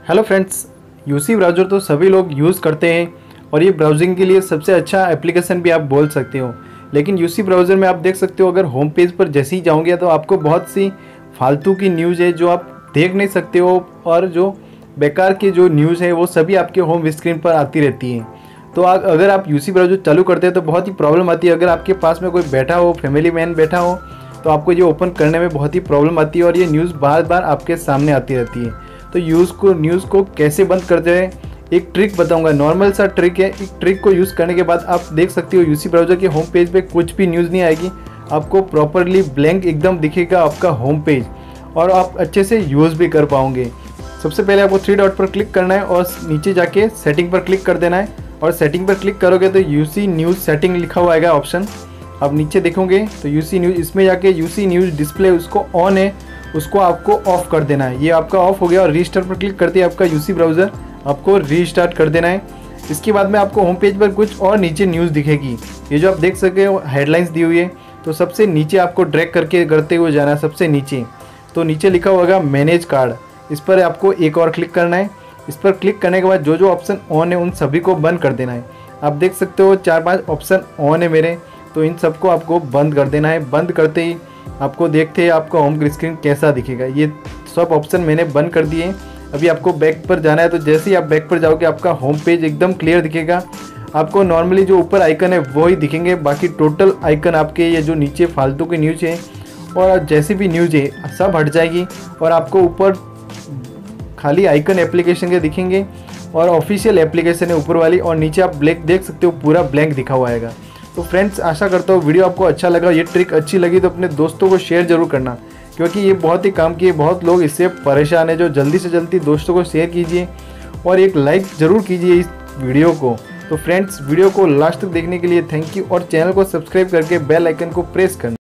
Hello friends, UC browser तो सभी लोग यूज़ करते हैं और ये ब्राउजिंग के लिए सबसे अच्छा एप्लीकेशन भी आप बोल सकते हो। लेकिन यूसी ब्राउज़र में आप देख सकते हो, अगर होम पेज पर जैसे ही जाओगे तो आपको बहुत सी फालतू की न्यूज़ है जो आप देख नहीं सकते हो, और जो बेकार की जो न्यूज़ है वो सभी आपके होम स्क्रीन पर आती रहती है। तो अगर आप यूसी ब्राउज़र चालू करते हैं तो बहुत ही प्रॉब्लम आती है। अगर आपके पास में कोई बैठा हो, फैमिली मैन बैठा हो, तो आपको ये ओपन करने में बहुत ही प्रॉब्लम आती है और ये न्यूज़ बार बार आपके सामने आती रहती है। तो न्यूज़ को कैसे बंद करते हैं, एक ट्रिक बताऊंगा। नॉर्मल सा ट्रिक है। एक ट्रिक को यूज़ करने के बाद आप देख सकते हो यूसी ब्राउज़र के होम पेज पे कुछ भी न्यूज़ नहीं आएगी, आपको प्रॉपरली ब्लैंक एकदम दिखेगा आपका होम पेज, और आप अच्छे से यूज़ भी कर पाओगे। सबसे पहले आपको थ्री डॉट पर क्लिक करना है और नीचे जाके सेटिंग पर क्लिक कर देना है, और सेटिंग पर क्लिक करोगे तो यूसी न्यूज़ सेटिंग लिखा हुआ आएगा ऑप्शन। आप नीचे देखोगे तो यूसी न्यूज़, इसमें जाके यूसी न्यूज़ डिस्प्ले उसको ऑन है, उसको आपको ऑफ कर देना है। ये आपका ऑफ हो गया और रीस्टार्ट पर क्लिक करते ही आपका यूसी ब्राउज़र आपको रीस्टार्ट कर देना है। इसके बाद में आपको होम पेज पर कुछ और नीचे न्यूज़ दिखेगी। ये जो आप देख सके हो हेडलाइंस दी हुई है, तो सबसे नीचे आपको ड्रैग करके करते हुए जाना है सबसे नीचे। तो नीचे लिखा होगा मैनेज कार्ड, इस पर आपको एक और क्लिक करना है। इस पर क्लिक करने के बाद जो जो ऑप्शन ऑन है उन सभी को बंद कर देना है। आप देख सकते हो 4-5 ऑप्शन ऑन है मेरे, तो इन सबको आपको बंद कर देना है। बंद करते ही आपको देखते हैं आपका होम स्क्रीन कैसा दिखेगा। ये सब ऑप्शन मैंने बंद कर दिए। अभी आपको बैक पर जाना है, तो जैसे ही आप बैक पर जाओगे आपका होम पेज एकदम क्लियर दिखेगा। आपको नॉर्मली जो ऊपर आइकन है वो ही दिखेंगे, बाकी टोटल आइकन आपके ये जो नीचे फालतू की न्यूज़ है और जैसी भी न्यूज़ है सब हट जाएगी, और आपको ऊपर खाली आइकन एप्लीकेशन के दिखेंगे और ऑफिशियल एप्लीकेशन है ऊपर वाली, और नीचे आप ब्लैक देख सकते हो पूरा ब्लैंक दिखा हुआ आएगा। तो फ्रेंड्स, आशा करता हूँ वीडियो आपको अच्छा लगा। ये ट्रिक अच्छी लगी तो अपने दोस्तों को शेयर जरूर करना, क्योंकि ये बहुत ही काम की है। बहुत लोग इससे परेशान है, जो जल्दी से जल्दी दोस्तों को शेयर कीजिए और एक लाइक ज़रूर कीजिए इस वीडियो को। तो फ्रेंड्स, वीडियो को लास्ट तक देखने के लिए थैंक यू, और चैनल को सब्सक्राइब करके बेल आइकन को प्रेस करना।